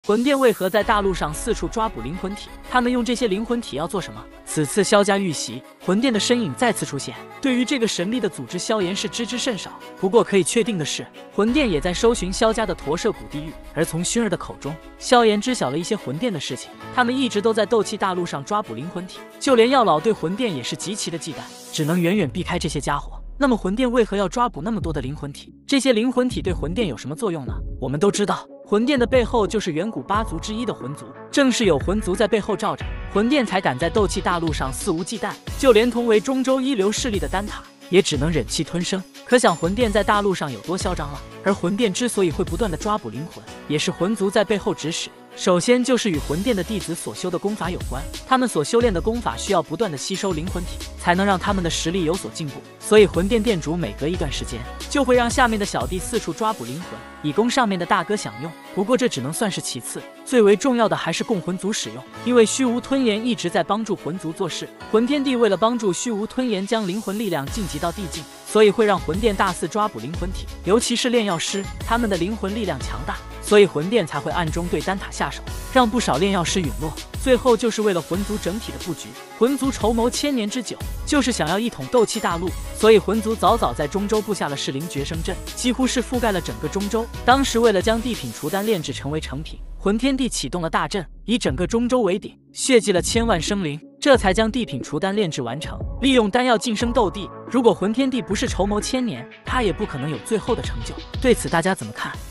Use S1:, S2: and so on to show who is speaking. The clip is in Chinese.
S1: 魂殿为何在大陆上四处抓捕灵魂体？他们用这些灵魂体要做什么？此次萧家遇袭，魂殿的身影再次出现。对于这个神秘的组织，萧炎是知之甚少。不过可以确定的是，魂殿也在搜寻萧家的驼舍谷地狱。而从薰儿的口中，萧炎知晓了一些魂殿的事情。他们一直都在斗气大陆上抓捕灵魂体，就连药老对魂殿也是极其的忌惮，只能远远避开这些家伙。那么魂殿为何要抓捕那么多的灵魂体？这些灵魂体对魂殿有什么作用呢？我们都知道，魂殿的背后就是远古8族之一的魂族，正是有魂族在背后罩着，魂殿才敢在斗气大陆上肆无忌惮。就连同为中州一流势力的丹塔，也只能忍气吞声。可想魂殿在大陆上有多嚣张了。而魂殿之所以会不断的抓捕灵魂，也是魂族在背后指使。首先就是与魂殿的弟子所修的功法有关，他们所修炼的功法需要不断的吸收灵魂体，才能让他们的实力有所进步。所以魂殿殿主每隔一段时间就会让下面的小弟四处抓捕灵魂，以供上面的大哥享用。不过这只能算是其次，最为重要的还是供魂族使用。因为虚无吞炎一直在帮助魂族做事，魂天帝为了帮助虚无吞炎将灵魂力量晋级到地境，所以会让魂殿大肆抓捕灵魂体，尤其是炼药师，他们的灵魂力量强大，所以魂殿才会暗中对丹塔下手，让不少炼药师陨落。最后就是为了魂族整体的布局，魂族筹谋千年之久，就是想要一统斗气大陆，所以魂族早早在中州布下了噬灵绝生阵，几乎是覆盖了整个中州。当时为了将地品除丹炼制成为成品，魂天帝启动了大阵，以整个中州为顶，血祭了千万生灵，这才将地品除丹炼制完成，利用丹药晋升斗帝。如果魂天帝不是筹谋千年，他也不可能有最后的成就。对此大家怎么看？